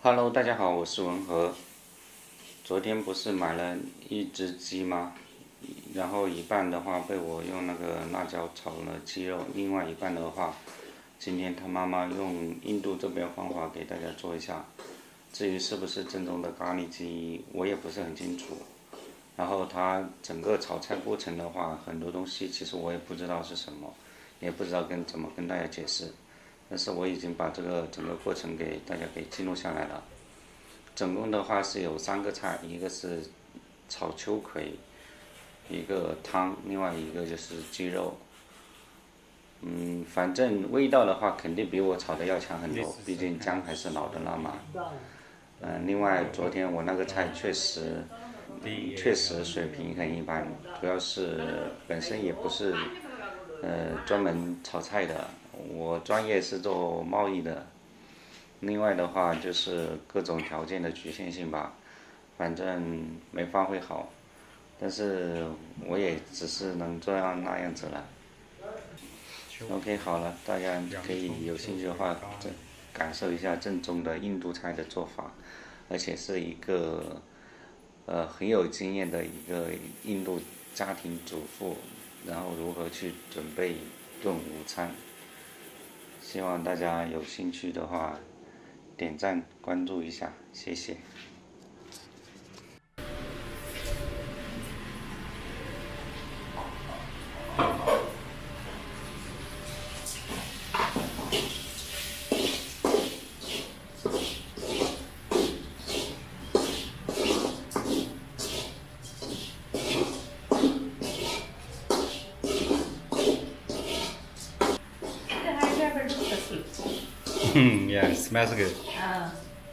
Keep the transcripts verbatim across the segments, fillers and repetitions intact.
Hello，大家好，我是文和。昨天不是买了一只鸡吗？然后一半的话被我用那个辣椒炒了鸡肉，另外一半的话，今天他妈妈用印度这边方法给大家做一下。至于是不是正宗的咖喱鸡，我也不是很清楚。然后它整个炒菜过程的话，很多东西其实我也不知道是什么，也不知道跟怎么跟大家解释。但是我已经把这个整个过程给大家给记录下来了。总共的话是有三个菜，一个是炒秋葵，一个汤，另外一个就是鸡肉。嗯，反正味道的话肯定比我炒的要强很多，毕竟姜还是老的辣嘛。嗯，另外昨天我那个菜确实，确实水平很一般，主要是本身也不是，呃，专门炒菜的。我专业是做贸易的，另外的话就是各种条件的局限性吧，反正没发挥好，但是我也只是能这样那样子了。OK， 好了，大家可以有兴趣的话，感受一下正宗的印度菜的做法，而且是一个呃很有经验的一个印度家庭主妇，然后如何去准备一顿午餐。希望大家有兴趣的话，点赞关注一下，谢谢。Hmm, yeah, it smells good. Uh.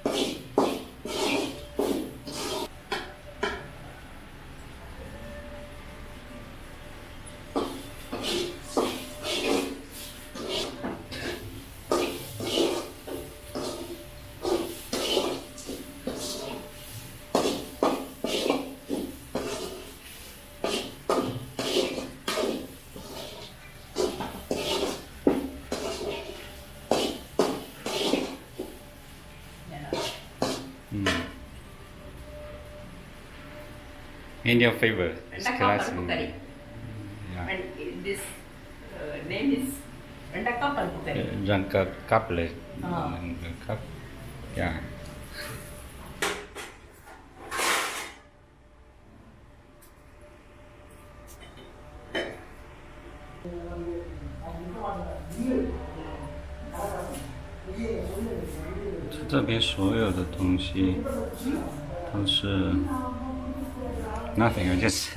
嗯 Indian flavor. It's classic. Yeah. And this uh, name is Randaka Palputari. Randaka Kaple. Ah. Kap. Yeah.这这边所有的东西都是 nothing， 就是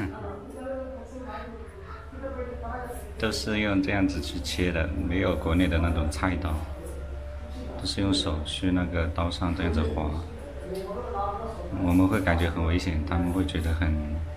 都是用这样子去切的，没有国内的那种菜刀，都是用手去那个刀上这样子划。我们会感觉很危险，他们会觉得很。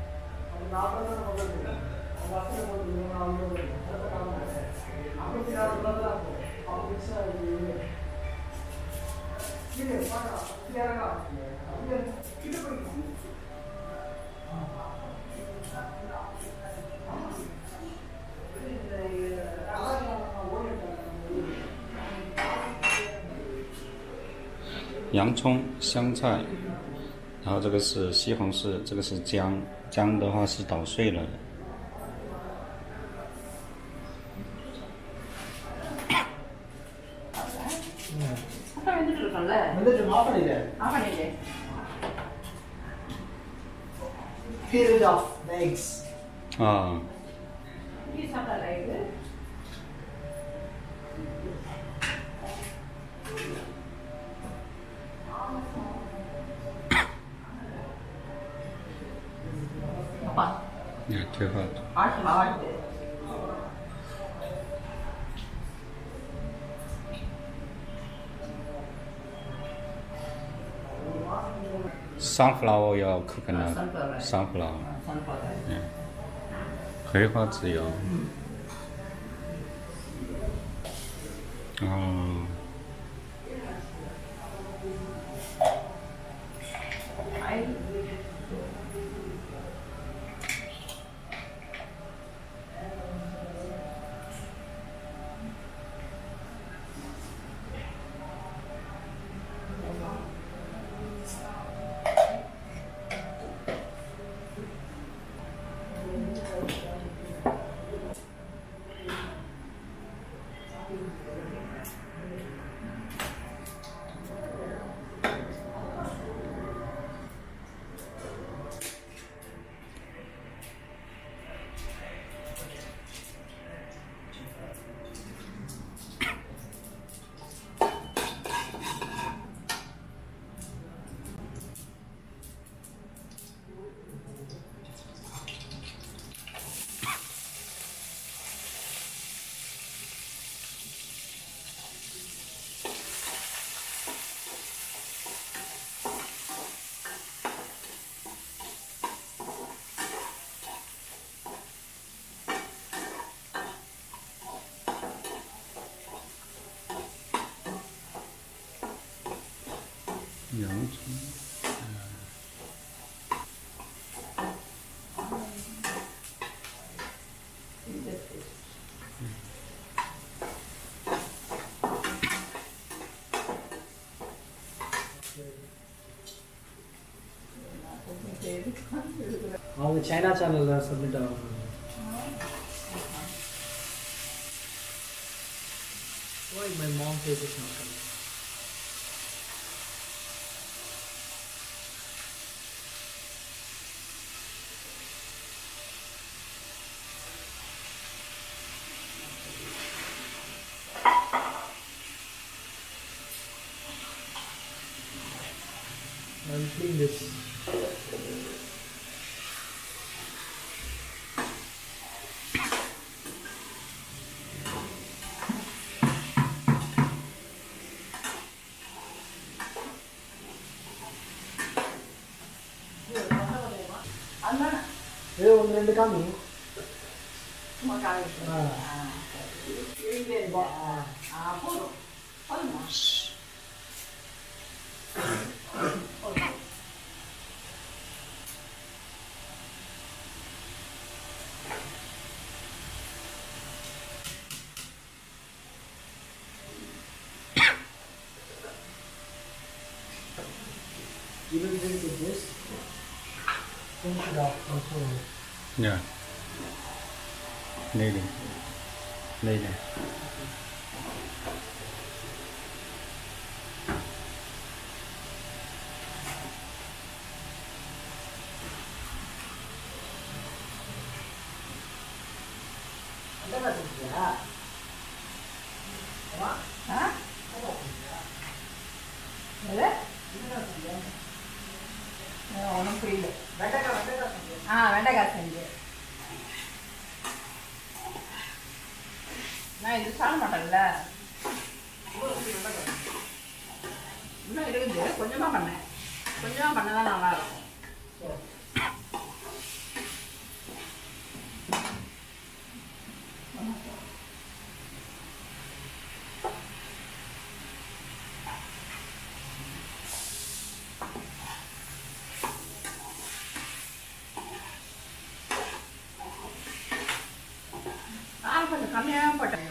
洋葱、香菜，然后这个是西红柿，这个是姜，姜的话是捣碎了的。 Peel it off the eggs. 啊。Yeah, too hot. Sunflower oil, coconut. Sunflower. Sunflower. Sunflower. Yeah. 葵花籽油。哦。 洋葱。 On the China channel, uh, submit our. Why my mom face is not coming? I'll clean this. ஏதோ ஒன்று ரெண்டு காமி சும்மா காய் ஆ ஆ போதும் போதுமா You will drink with this. Finish it off also. Yeah. Đây này. Đây này. என்ன செஞ்சியா? அம்மா ஆ என்ன செஞ்சியா? எது என்ன செஞ்சியா? ஒன்றும் புரியல வெண்டைக்காய் வெண்டைக்காய் செஞ்சியா? ஆ வெண்டைக்காய் செஞ்சு நான் இது சாப்பிட மாட்டேன்ல இன்னும் இருக்குது கொஞ்சமாக பண்ணேன் கொஞ்சமாக பண்ண தான் நல்லா இருக்கும் காரம் கொஞ்சம் கம்மியாக போட்டேன்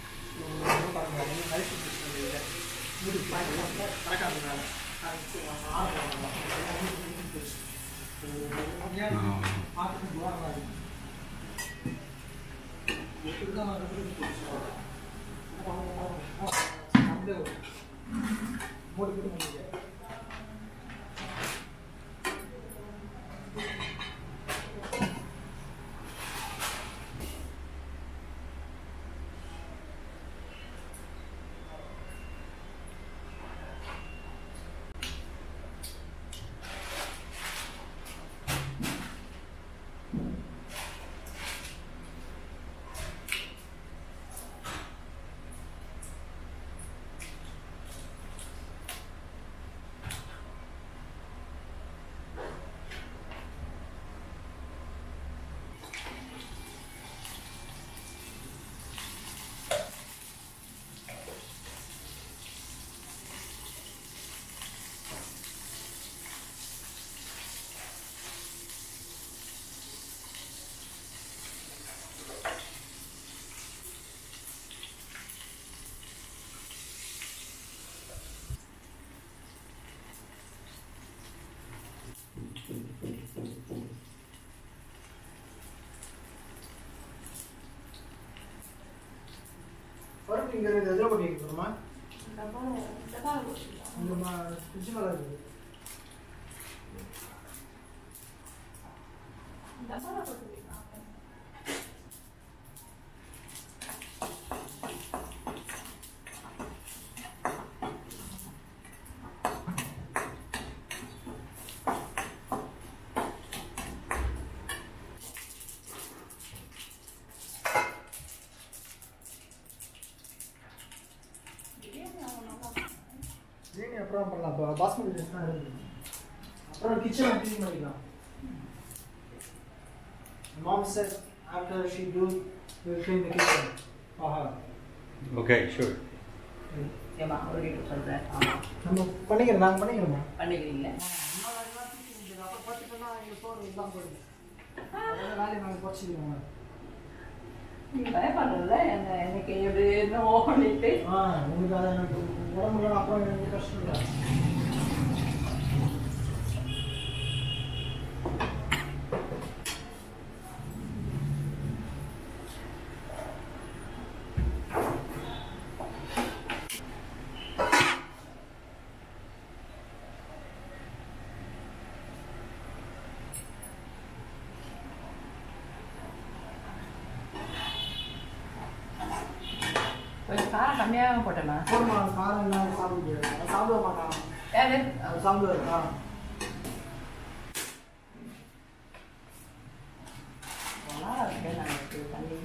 பருப்பு இங்கே இருக்குது எதில் போட்டு வைக்கணுமா டப்பா டப்பா போட்டுக்கலாம் இங்கே மா ஃப்ரிட்ஜ் மேலே இருக்குது டப்பா போட்டுக்கலாம் பிரியாணி அப்புறம் பண்ணலாம் இப்போ பாஸ்மதி ரைஸ்லாம் இருக்குது அப்புறம் கிச்சனை க்ளீன் பண்ணிக்கலாம் Mom said after she do, we'll clean the kitchen for her. Okay, sure. Okay. ஏமா ஓடிட்டு சொல்கிறேன் நம்ம பண்ணிக்கிறோம் நாங்கள் பண்ணிக்கிறோமா பண்ணிக்கிறீங்களா அப்புறம் போட்டுட்டோம்னா எங்கள் சோறு எல்லாம் போயிடுது வேலையை நாங்கள் குறைச்சிக்கிறோம் நீ பயப்படுறல என்ன எனக்கு எப்படி என்ன ஓடிட்டு ஆ உங்களுக்கு அதை எனக்கு உடம்புல அப்புறம் எனக்கு கஷ்டம் இல்லை காரம் கம்மியாக போட்டேம்மா போடுமா காரம் இல்லாமல் சாப்பிட முடியாது சாப்பிட மாட்டான் யாரு அது சாப்பிடுவாருக்கா நாங்கள் பண்ணி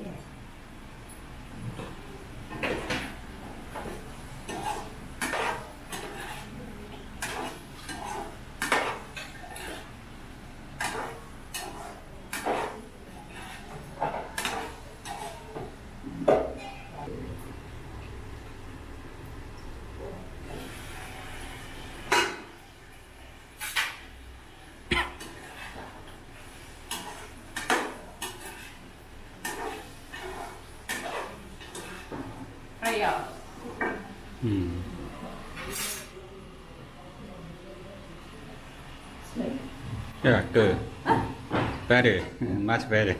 ஐயா ம் Yeah, good. Better, much better.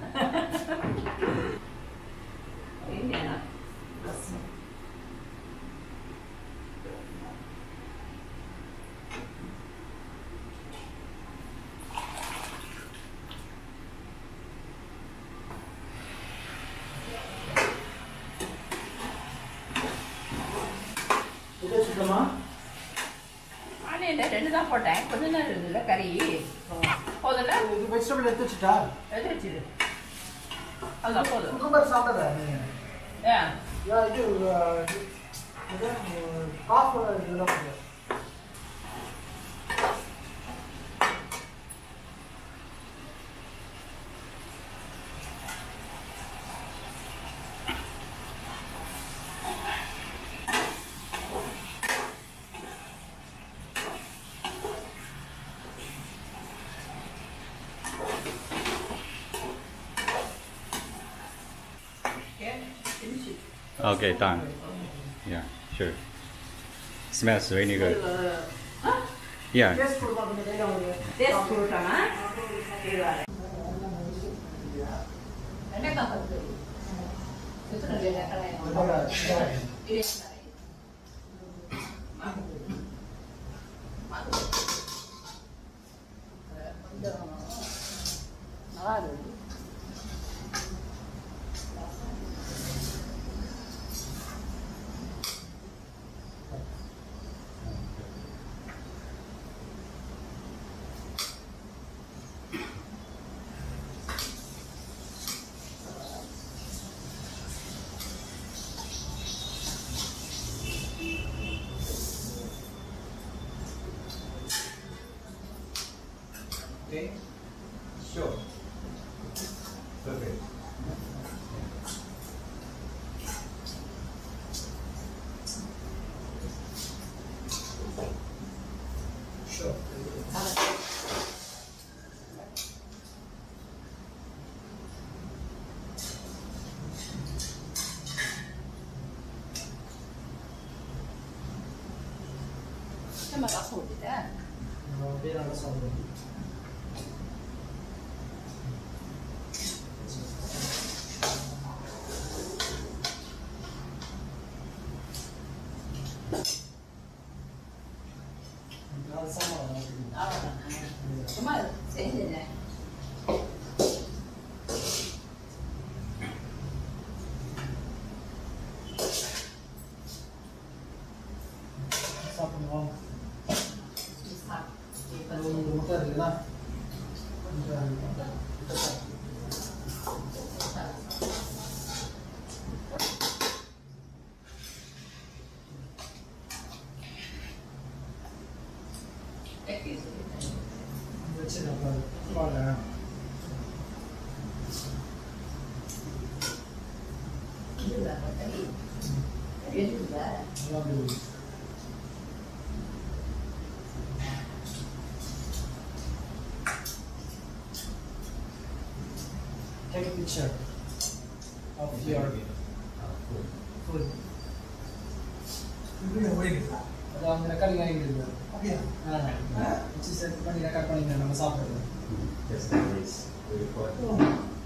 இதை சுத்தமா ஆனியன் ரெண்டு தான் போட்டேன் கொஞ்சம் நேரம் இருந்ததுல கறி போதில்ல இது வெஜிடபிள் எடுத்து வச்சுட்டா எது வச்சுது அதுதான் போதும் குக்கும்பர் சாப்பிட்டதா நீங்கள் ஏன் இது இது காஃப் இதெல்லாம் பண்ணுங்க Okay, done. Yeah, sure. Smells really good. Yeah. Taste கொடுப்பா கொஞ்சம் கையில் வாங்க டேஸ்ட் கொடுத்தானா வெண்டைக்காய் பத்து எத்தனை வெண்டைக்காய் கொஞ்சம் நல்லா இருக்கு Okay, sure. Perfect. Sure. நம்ம ரசம் ஊற்றிட்டேன் அப்படியே நல்லா சாப்பிடுவோம் சும்மா செஞ்சேன் சாப்பிடுவோம் ஒரு முட்டை இருக்குதா வச்சுருக்கேன் வாங்க இருக்குதா கறி இருக்குதா Lovely. Take a picture of your food. அது அவங்க ரெக்கார்டிங் ஆகிட்டு இருக்கு. அப்படியா? ஆ வச்சு செட் பண்ணி ரெக்கார்ட் பண்ணிங்க நம்ம சாப்பிட்றது. Just like this. We record.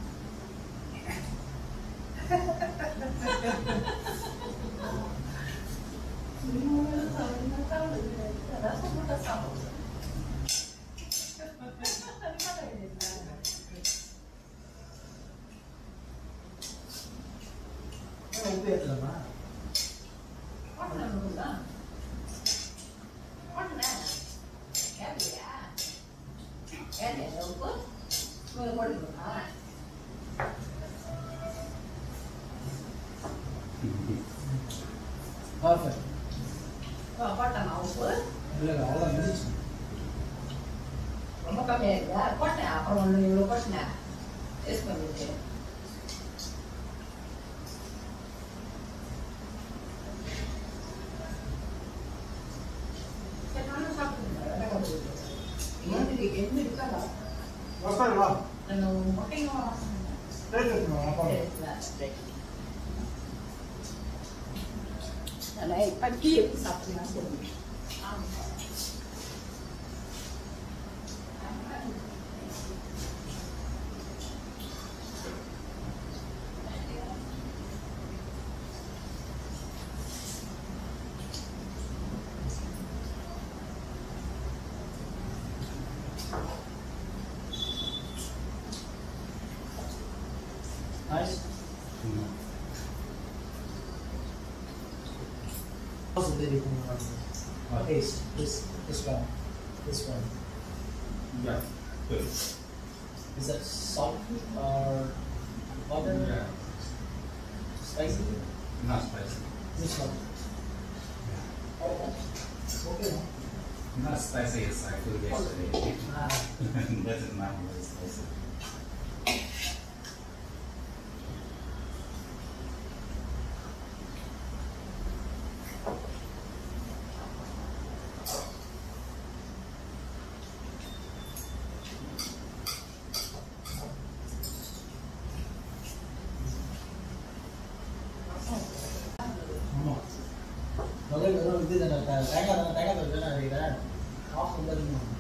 உப்பு ஏற்றலாமா? Perfect. போட்டேன் உப்பு இல்லை அவ்வளோ முடிச்சு. ரொம்ப கம்மியாக இருக்கா போட்டேன் அப்புறம் ஒன்று இவ்வளோ போட்டேன் டேஸ்ட் பண்ணிட்டு என்னது என்ன இருக்காதா வஸ்தான் வா. நான் முட்டையும் வாசனை டேஸ்ட் எடுத்துக்கோ அப்பா. நான் இப்போ டீ எப்படி சாப்பிட்றேன் சொல்லுங்க Nice. How's the video coming out? What? Taste. This this one. This one. Yeah. Good. Is that salty or butter? Yeah. Spicy? Not spicy. This one. Oh, okay. No? Not spicy as I could yesterday. Ah, That is not very spicy. ஆமாம் முதல் வெறும் இது தானே தேங்காய் தானே தேங்காய் தானே அடிக்கிறேன் ஆஃப் வந்து